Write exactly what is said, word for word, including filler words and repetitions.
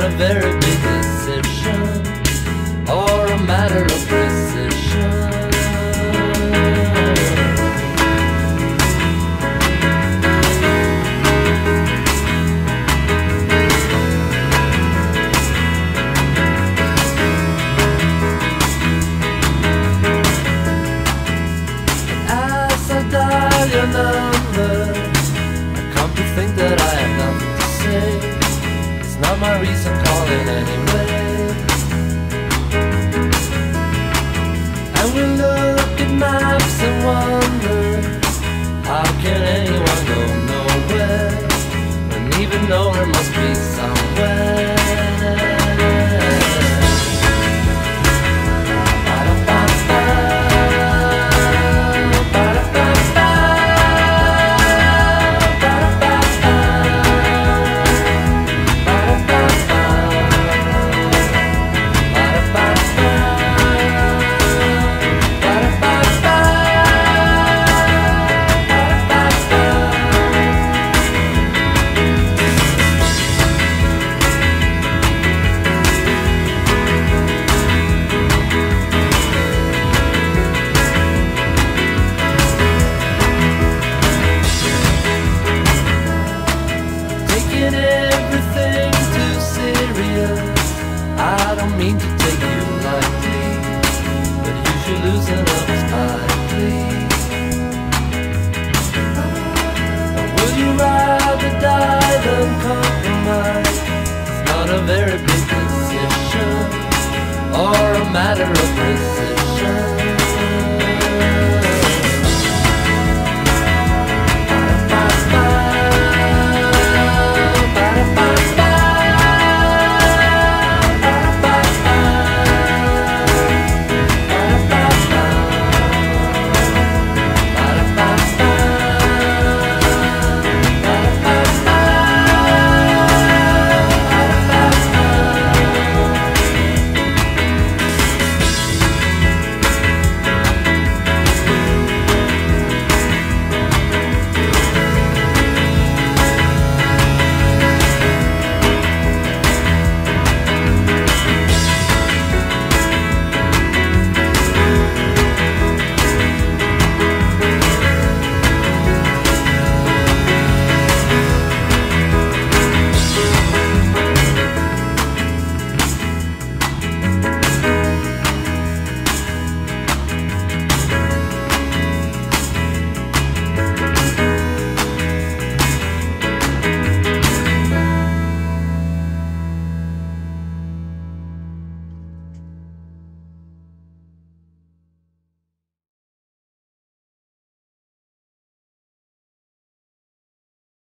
a very big decision or a matter of precision. As I dial your number, I come to think that I have nothing to say. It's not my reason calling anyway. And we look at maps and wonder, how can anyone go nowhere when even nowhere must be somewhere? Everything too serious. I don't mean to take you lightly, but you should loosen up slightly. Or would you rather die than compromise? It's not a very big decision or a matter of precision.